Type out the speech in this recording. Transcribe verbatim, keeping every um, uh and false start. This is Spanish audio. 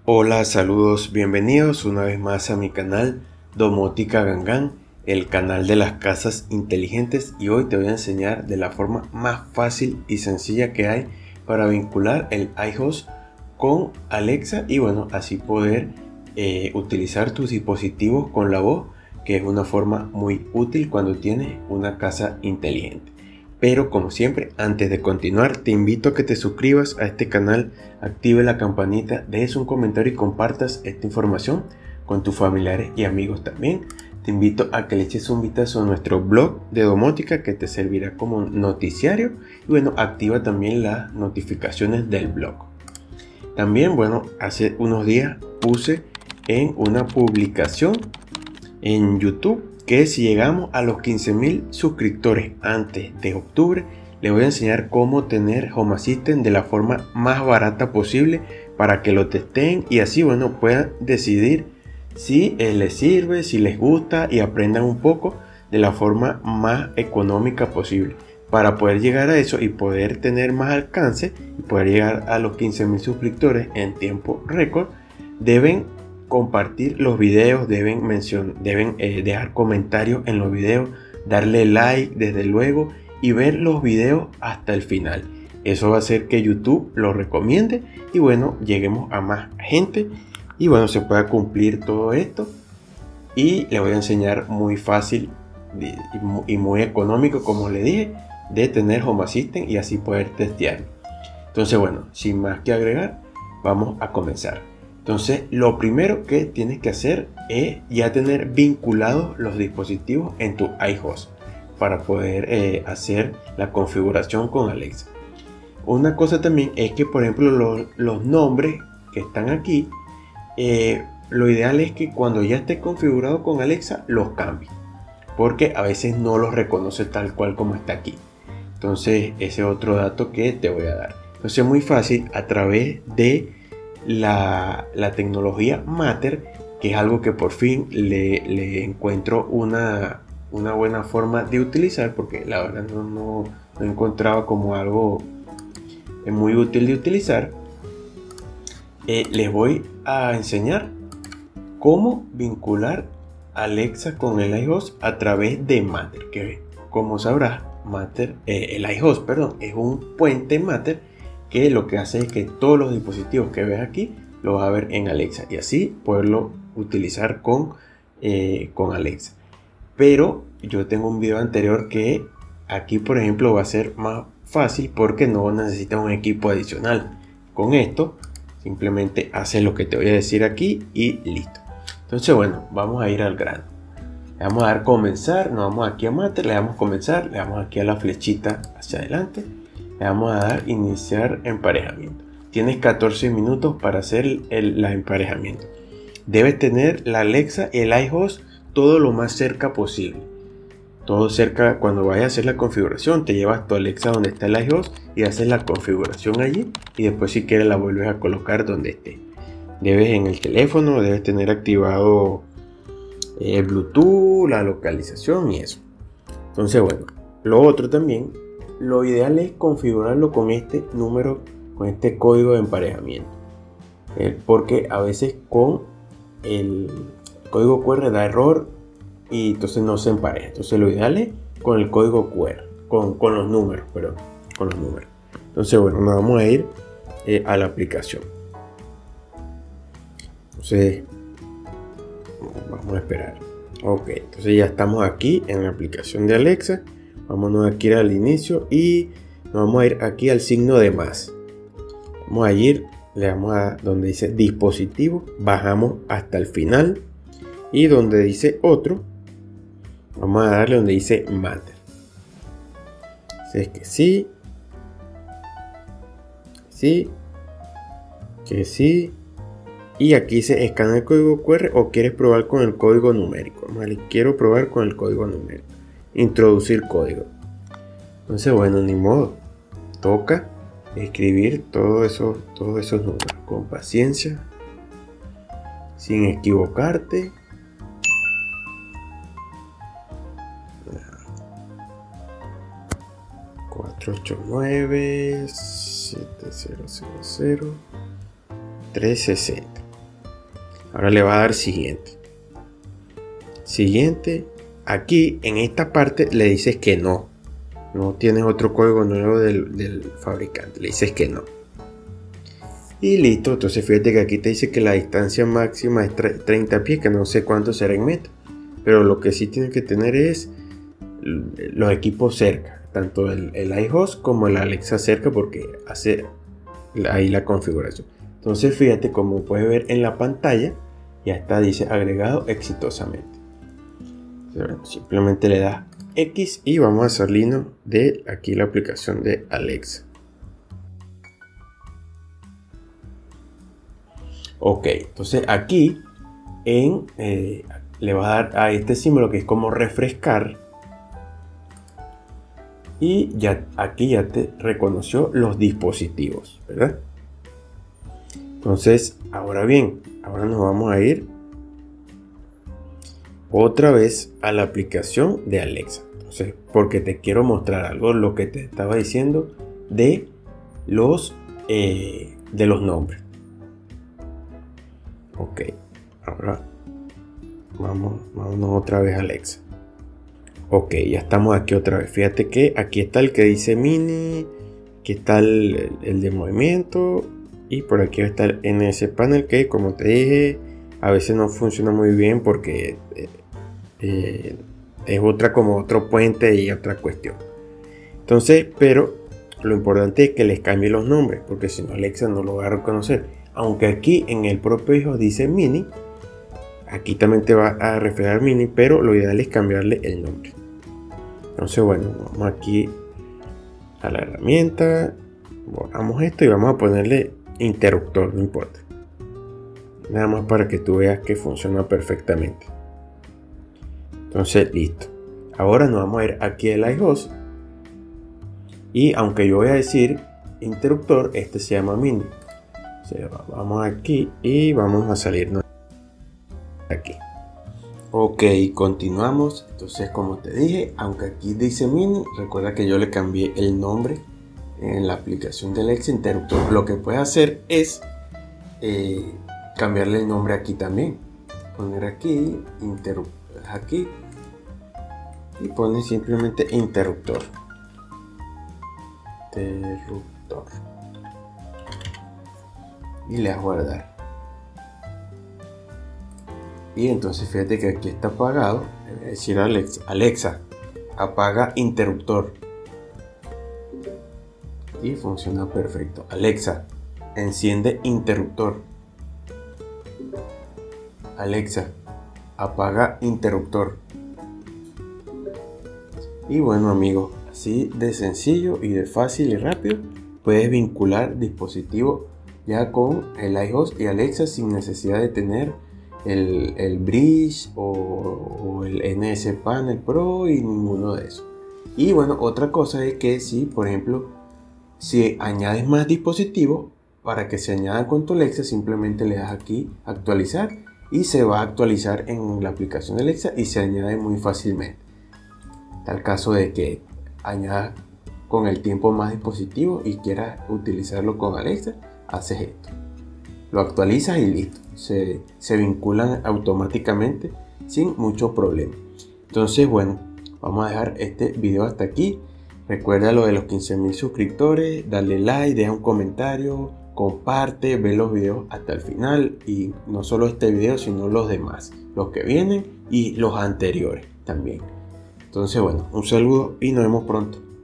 Hola, saludos, bienvenidos una vez más a mi canal Domótica Gangan, el canal de las casas inteligentes, y hoy te voy a enseñar de la forma más fácil y sencilla que hay para vincular el iHost con Alexa y bueno, así poder eh, utilizar tus dispositivos con la voz, que es una forma muy útil cuando tienes una casa inteligente. Pero como siempre, antes de continuar, te invito a que te suscribas a este canal, active la campanita, dejes un comentario y compartas esta información con tus familiares y amigos también. Te invito a que le eches un vistazo a nuestro blog de domótica, que te servirá como noticiario, y bueno, activa también las notificaciones del blog. También, bueno, hace unos días puse en una publicación en YouTube que si llegamos a los quince mil suscriptores antes de octubre, les voy a enseñar cómo tener Home Assistant de la forma más barata posible para que lo testen y así, bueno, puedan decidir si eh, les sirve, si les gusta y aprendan un poco de la forma más económica posible. Para poder llegar a eso y poder tener más alcance y poder llegar a los quince mil suscriptores en tiempo récord, deben compartir los videos, deben mencionar, deben eh, dejar comentarios en los videos, darle like desde luego y ver los videos hasta el final. Eso va a hacer que YouTube lo recomiende y bueno, lleguemos a más gente y bueno, se pueda cumplir todo esto. Y le voy a enseñar muy fácil y muy económico, como le dije, de tener Home Assistant y así poder testear. Entonces bueno, sin más que agregar, vamos a comenzar. Entonces, lo primero que tienes que hacer es ya tener vinculados los dispositivos en tu iHost para poder eh, hacer la configuración con Alexa. Una cosa también es que, por ejemplo, los, los nombres que están aquí, eh, lo ideal es que cuando ya esté configurado con Alexa los cambie, porque a veces no los reconoce tal cual como está aquí. Entonces, ese es otro dato que te voy a dar. Entonces, es muy fácil a través de La, la tecnología Matter, que es algo que por fin le, le encuentro una, una buena forma de utilizar, porque la verdad no, no, no encontraba como algo muy útil de utilizar. Eh, les voy a enseñar cómo vincular Alexa con el iHost a través de Matter, que como sabrás, Matter, eh, el iHost, perdón, es un puente Matter que lo que hace es que todos los dispositivos que ves aquí los vas a ver en Alexa y así poderlo utilizar con, eh, con Alexa. Pero yo tengo un video anterior que aquí, por ejemplo, va a ser más fácil porque no necesitas un equipo adicional. Con esto simplemente haces lo que te voy a decir aquí y listo. Entonces bueno, vamos a ir al grano. Le vamos a dar comenzar, nos vamos aquí a Matter, le damos comenzar, le damos aquí a la flechita hacia adelante. Le vamos a dar iniciar emparejamiento. Tienes catorce minutos para hacer el, el emparejamiento. Debes tener la Alexa y el iHost todo lo más cerca posible. Todo cerca. Cuando vayas a hacer la configuración, te llevas tu Alexa donde está el iHost y haces la configuración allí. Y después, si quieres, la vuelves a colocar donde esté. Debes en el teléfono, debes tener activado el Bluetooth, la localización y eso. Entonces, bueno, lo otro también. Lo ideal es configurarlo con este número, con este código de emparejamiento, eh, porque a veces con el código Q R da error y entonces no se empareja. Entonces lo ideal es con el código Q R, con, con los números, perdón, con los números. Entonces bueno, nos vamos a ir eh, a la aplicación. Entonces vamos a esperar. Ok, entonces ya estamos aquí en la aplicación de Alexa. Vámonos aquí al inicio y nos vamos a ir aquí al signo de más. Vamos a ir, le damos a donde dice dispositivo, bajamos hasta el final y donde dice otro, vamos a darle donde dice Matter. Si es que sí, sí, que sí. Y aquí se escanea el código Q R o quieres probar con el código numérico. Vale, quiero probar con el código numérico. Introducir código. Entonces bueno, ni modo, toca escribir todos esos, todos esos números con paciencia, sin equivocarte. cuatro ocho nueve siete cero cero cero tres sesenta. Ahora le va a dar siguiente. Siguiente. Aquí en esta parte le dices que no. No tienes otro código nuevo del, del fabricante. Le dices que no. Y listo. Entonces fíjate que aquí te dice que la distancia máxima es treinta pies. Que no sé cuánto será en metros. Pero lo que sí tienes que tener es los equipos cerca. Tanto el, el iHost como el Alexa cerca. Porque hace ahí la configuración. Entonces fíjate como puedes ver en la pantalla. Ya está, dice agregado exitosamente. Simplemente le das X y vamos a salirnos de aquí la aplicación de Alexa. Ok, entonces aquí en, eh, le va a dar a este símbolo que es como refrescar. Y ya aquí ya te reconoció los dispositivos, ¿verdad? Entonces, ahora bien, ahora nos vamos a ir otra vez a la aplicación de Alexa. Entonces, porque te quiero mostrar algo, lo que te estaba diciendo de los, eh, de los nombres. Ok, ahora vamos, vámonos otra vez a Alexa. Ok, ya estamos aquí otra vez. Fíjate que aquí está el que dice Mini, aquí está el, el de movimiento. Y por aquí va a estar en ese panel que, como te dije, a veces no funciona muy bien porque eh, eh, es otra como otro puente y otra cuestión. Entonces, pero lo importante es que les cambie los nombres, porque si no Alexa no lo va a reconocer. Aunque aquí en el propio hijo dice Mini, aquí también te va a reflejar Mini, pero lo ideal es cambiarle el nombre. Entonces, bueno, vamos aquí a la herramienta, borramos esto y vamos a ponerle interruptor, no importa, nada más para que tú veas que funciona perfectamente. Entonces listo, ahora nos vamos a ir aquí al iHost y aunque yo voy a decir interruptor, este se llama Mini. O sea, vamos aquí y vamos a salirnos aquí. Ok, continuamos. Entonces, como te dije, aunque aquí dice Mini, recuerda que yo le cambié el nombre en la aplicación del Alexa interruptor. Lo que puedes hacer es eh, cambiarle el nombre aquí también. Poner aquí interruptor, aquí y pones simplemente interruptor. Interruptor y le das guardar. Y entonces fíjate que aquí está apagado. Debe decir Alexa, Alexa, apaga interruptor. Y funciona perfecto. Alexa, enciende interruptor. Alexa, apaga interruptor. Y bueno amigos, así de sencillo y de fácil y rápido puedes vincular dispositivos ya con el iHost y Alexa sin necesidad de tener el, el Bridge o, o el N S Panel Pro y ninguno de esos. Y bueno, otra cosa es que si por ejemplo si añades más dispositivos, para que se añadan con tu Alexa, simplemente le das aquí actualizar y se va a actualizar en la aplicación de Alexa y se añade muy fácilmente. Tal caso de que añadas con el tiempo más dispositivos y quieras utilizarlo con Alexa, haces esto. Lo actualizas y listo. Se, se vinculan automáticamente sin mucho problema. Entonces, bueno, vamos a dejar este video hasta aquí. Recuerda lo de los quince mil suscriptores, dale like, deja un comentario, comparte, ve los videos hasta el final y no solo este video sino los demás, los que vienen y los anteriores también. Entonces bueno, un saludo y nos vemos pronto.